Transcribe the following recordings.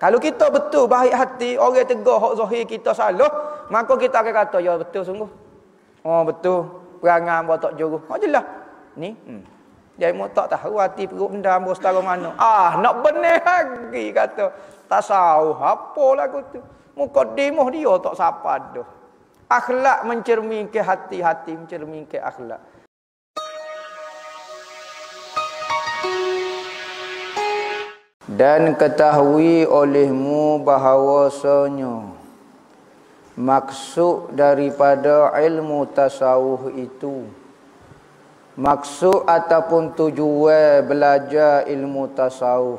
Kalau kita betul baik hati, orang tegur hak zahir kita salah, maka kita akan kata, ya betul sungguh. Oh betul, perangai hamba tak juru. Oh jelas. Ni, dia mau tak tahu hati perut benda hamba setara mana. Nak benar lagi kata. Tasawuf apa lagu tu? Mukadimah dia tak siapa dah. Akhlak mencerminkan hati, hati mencerminkan akhlak. Dan ketahui olehmu bahawasanya maksud daripada ilmu tasawuf itu, maksud ataupun tujuan belajar ilmu tasawuf,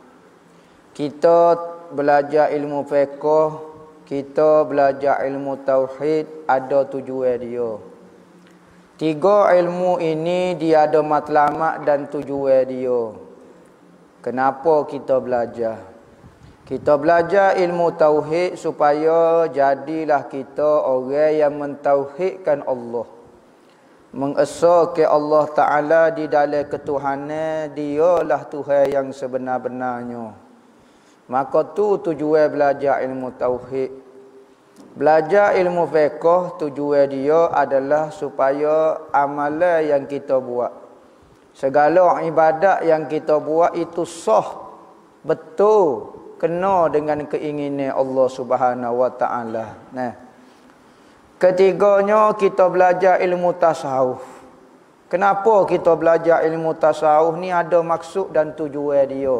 kita belajar ilmu fiqh, kita belajar ilmu tauhid, ada tujuan dia. Tiga ilmu ini dia ada matlamat dan tujuan dia. Kenapa kita belajar? Kita belajar ilmu tauhid supaya jadilah kita orang yang mentauhidkan Allah. Mengesahkan Allah Ta'ala di dalam ketuhanan, dialah Tuhan yang sebenar-benarnya. Maka tu tujuan belajar ilmu tauhid. Belajar ilmu fiqh, tujuan dia adalah supaya amalan yang kita buat, segala ibadat yang kita buat itu sah, betul, kena dengan keinginan Allah Subhanahu wa taala. Nah. Ketiganya kita belajar ilmu tasawuf. Kenapa kita belajar ilmu tasawuf ni, ada maksud dan tujuan dia.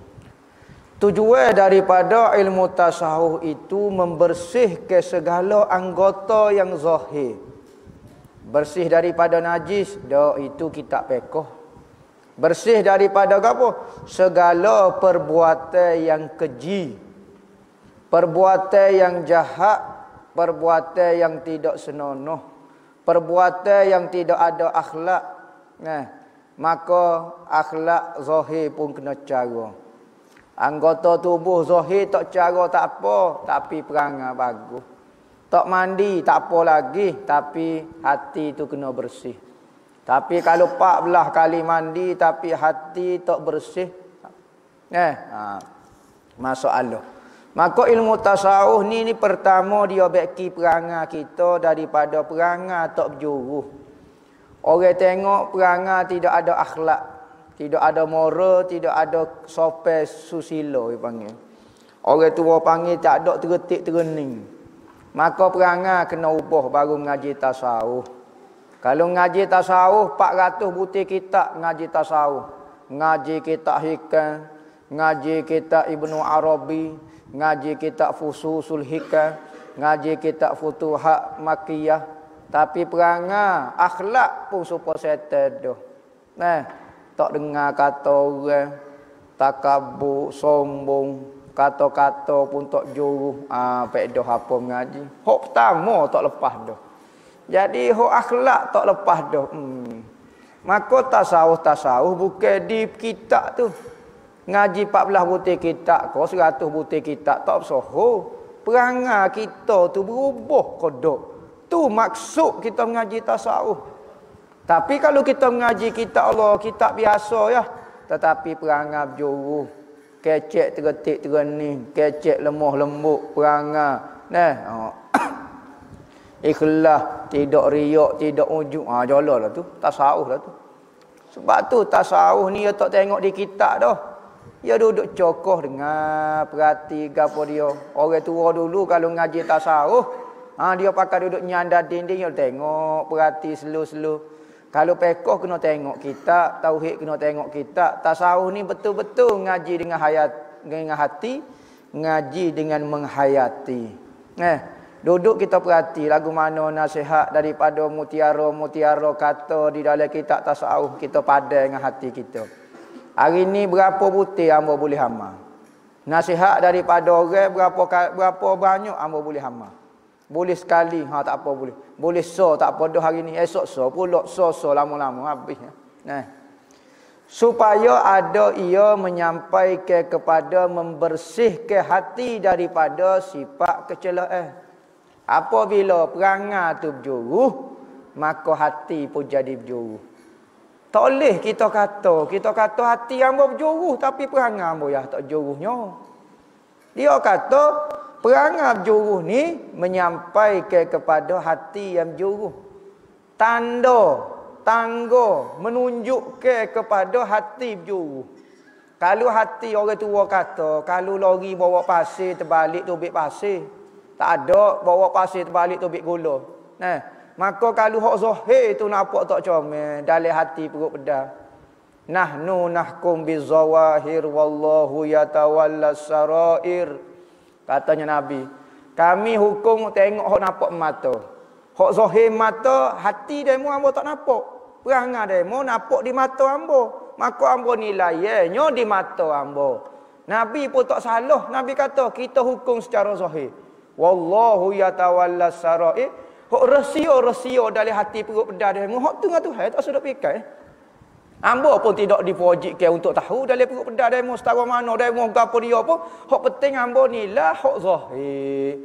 Tujuan daripada ilmu tasawuf itu membersihkan segala anggota yang zahir. Bersih daripada najis, dah itu kitab fiqh. Bersih daripada apa? Segala perbuatan yang keji, perbuatan yang jahat, perbuatan yang tidak senonoh, perbuatan yang tidak ada akhlak. Nah, maka akhlak zahir pun kena cara. Anggota tubuh zahir tak cara tak apa, tapi perangai bagus. Tak mandi tak apa lagi, tapi hati tu kena bersih. Tapi kalau 14 kali mandi tapi hati tak bersih, masalah. Maka ilmu tasawuf ni pertama dia beki perangai kita daripada perangai tak berjuruh. Orang tengok perangai tidak ada akhlak, tidak ada moral, tidak ada sopan susila dia panggil. Orang tua panggil tak ada tergetik terening. Maka perangai kena ubah baru mengaji tasawuf. Kalau ngaji tasawuf 400 butir kitab ngaji tasawuf. Ngaji kitab Hikam, ngaji kitab Ibnu Arabi, ngaji kitab Fususul Hikam, ngaji kitab Futuhat Makkiyah, tapi perangai akhlak pun super setan dah. Tak dengar kata orang, takabur, sombong, kata-kata pun tak juruh. Faedah apa mengaji? Hak pertama tak lepas dah. Jadi hak akhlak tak lepas dah. Maka tasawuf bukan di kitab tu. Ngaji 14 butir kitab ke 100 butir kitab tak bersoho. Perangai kita tu berubah kodok. Tu maksud kita mengaji tasawuf. Tapi kalau kita mengaji kitab Allah, kitab biasa ya, tetapi perangai berjuruh, kecek tergetik terening, kecek lemah lembut perangai. Ikhlas, tidak riak, tidak ujub. Jalalah tu, tasawuf lah tu. Sebab tu tasawuf ni dia tak tengok di kitab dah. Dia duduk cokoh dengar, perhati gapo dia. Orang tua dulu kalau ngaji tasawuf, dia pakai duduk nyandar dinding, dia tengok, perhati slow-slow. Kalau fiqh kena tengok kitab, tauhid kena tengok kitab. Tasawuf ni betul-betul ngaji dengan hati, ngaji dengan menghayati. Duduk kita perhati lagu mana nasihat daripada mutiara-mutiara kata di dalam kitab tasawuf, kita padai dengan hati kita. Hari ni berapa butir hamba boleh amal? Nasihat daripada orang berapa banyak hamba boleh amal? Boleh sekali, tak apa boleh. Boleh tak apa dah hari ni, esok pula lama-lama habis. Supaya ada ia menyampaikan kepada membersihkan hati daripada sifat kecelaan. Apabila perangai tu berjuruh, maka hati pun jadi berjuruh. Tak boleh kita kata hati hamba berjuruh tapi perangai hamba ya tak juruhnya. Dia kata perangai berjuruh ni menyampaikan kepada hati yang berjuruh. Tangga menunjukkan kepada hati berjuruh. Kalau hati orang tua kata, kalau lori bawa pasir terbalik tubik pasir. Tak ada bawa pasir terbalik tubik gula. Nah, maka kalau hak zahir tu nampak tak comel, dalam hati perut pedas. Nahnu nahkum bizawahir wallahu yatawallas sarair. Katanya Nabi, kami hukum tengok hak nampak mata. Hak zahir mata, hati demo ambo tak nampak. Perangai demo nampak di mata ambo. Maka ambo nilainya di mata ambo. Nabi pun tak salah. Nabi kata kita hukum secara zahir. Wallahu yatawallas sarair. Hak rahsia-rahsia dalam hati perut pedas demo. Hak tu dengan Tuhan tak sedap fikir. Ambo pun tidak diwajibkan untuk tahu dalam perut pedas demo setara mana demo gapo dia pun. Hak penting ambo nilai hak zahir.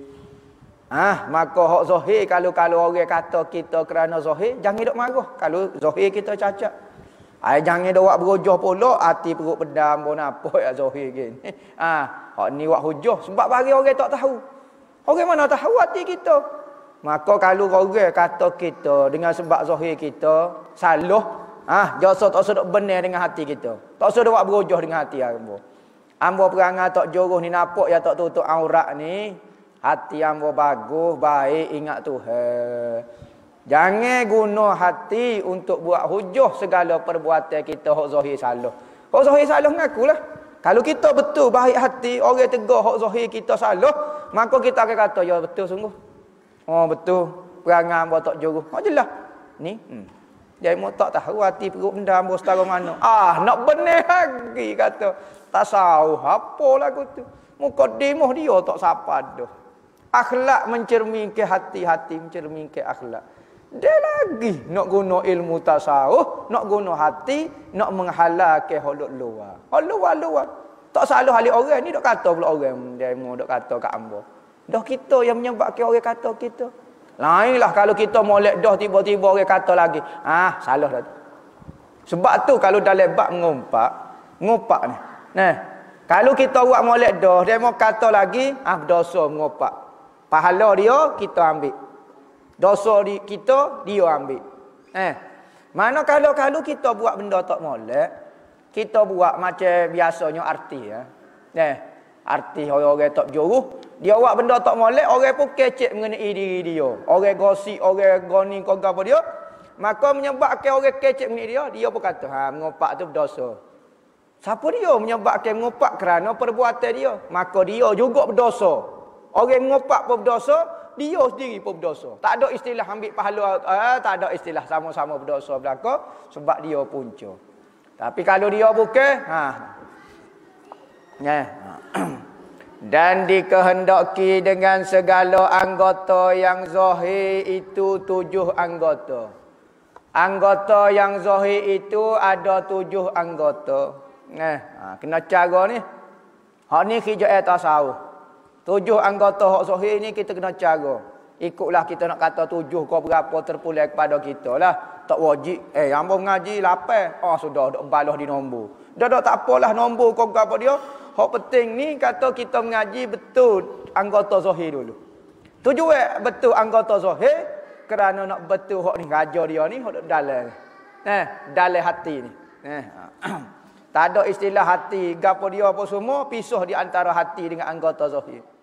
Maka hak zahir kalau orang kata kita kerana zahir, jangan dok marah. Kalau zahir kita cacat. Jangan dok berhujah pula hati perut pedas pun apa ya zahir gini. Hak ni wak hujah sebab bagi orang tak tahu. Orang mana tahu hati kita. Maka kalau orang kata kita dengan sebab zahir kita salah, jasa tak sedap benar dengan hati kita. Tak sedap buat berujah dengan hati ambo. Ambo perangai tak jodoh ni nampak ya tak tutup aurat ni. Hati ambo bagus, baik, ingat Tuhan. Jangan guna hati untuk buat hujah segala perbuatan kita hak zahir salah. Hak zahir salah mengakulah. Kalau kita betul baik hati, orang tegur hak zahir kita salah, maka kita akan kata ya betul sungguh. Oh betul, perangai ambo tak jodoh. Jelas. Ni, dia mau tak tahu hati perut benda ambo setara mana. Nak benar lagi kata. Tak tahu apa lagu tu. Mukadimah dia tak sapa dah. Akhlak mencerminkan hati-hati, mencerminkan akhlak. Dia lagi nak guna ilmu tasawuf, nak guna hati, nak menghalalkan holok luar. Holok luar. Tak salah hal orang ni dok kata pula orang dia mau dok kata kat ambo. Dah kita yang menyebabkan orang kata kita. Lainlah kalau kita molek dah tiba-tiba orang kata lagi. Salah dah. Sebab tu kalau dalam bab ngumpak ni. Nah, kalau kita buat molek dah, dia mau kata lagi, berdosa ngumpak. Pahala dia kita ambil. Dosa kita dia ambil. Mana kalau kita buat benda tak molek, kita buat macam biasanya artis ya. Artis orang-orang tak berjuruh, dia buat benda tak molek, orang pun kecek mengenai diri dia. Orang gosip, orang goni kau apa dia, maka menyebabkan orang kecek mengenai dia pun kata, mengumpak tu berdosa. Siapa dia menyebabkan mengumpak kerana perbuatan dia? Maka dia juga berdosa. Orang mengumpak pun berdosa, dia sendiri pun berdosa. Tak ada istilah ambil pahala, tak ada istilah sama-sama berdosa belaka sebab dia punca. Tapi kalau dia bukan, dan dikehendaki dengan segala anggota yang zahir itu 7 anggota. Anggota yang zahir itu ada 7 anggota. Kena cara ni. Hak ni hijau tasawuf. 7 anggota hak zahir ni kita kena cara. Ikutlah kita nak kata 7 kau berapa terpulang kepada kita lah. Tak wajib. Hamba mengaji 8. Sudah dok balah di nombor. Dah tak apalah nombor kau berapa dia. Hak penting ni kata kita mengaji betul anggota zahir dulu. Tujuan betul anggota zahir kerana nak betul hak ni raja dia ni hak dalam. Dalam hati ni. Tak ada istilah hati gapo dia apa semua pisah di antara hati dengan anggota zahir.